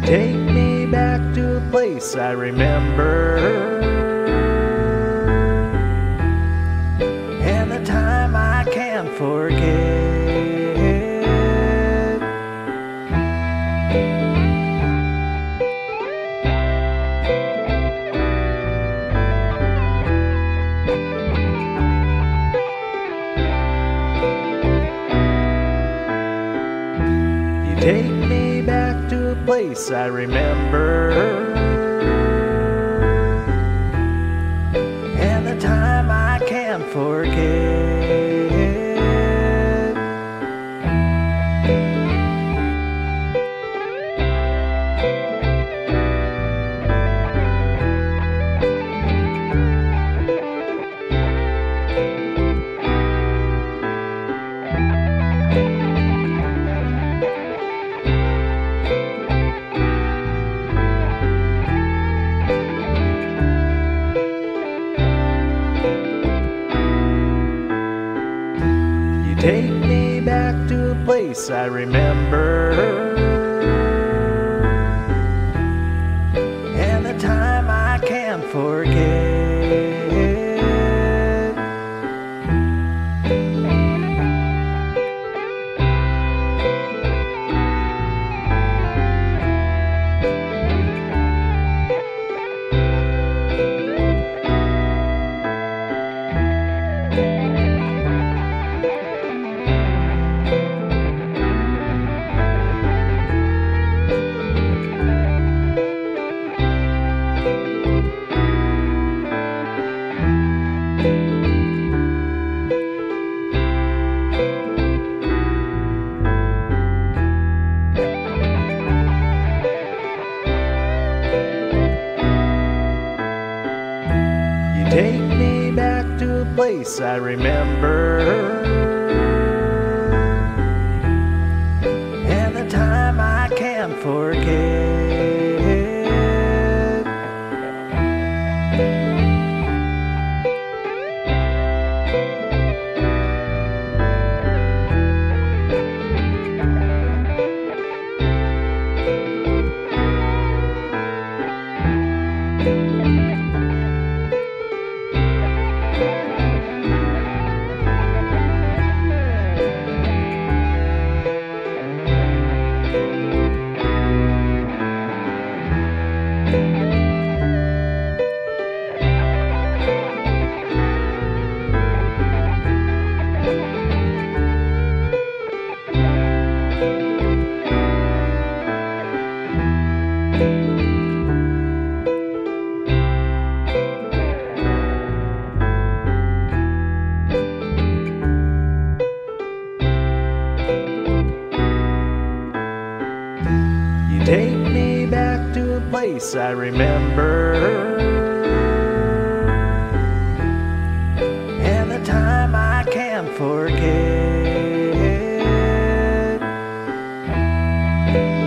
Take me back to a place I remember, and the time I can't forget. You take me back to a place I remember, and the time I can't forget. Take me back to a place I remember, and the time I can't forget. Take me back to a place I remember, and the time I can't forget. You take me back to a place I remember, and the time I can't forget.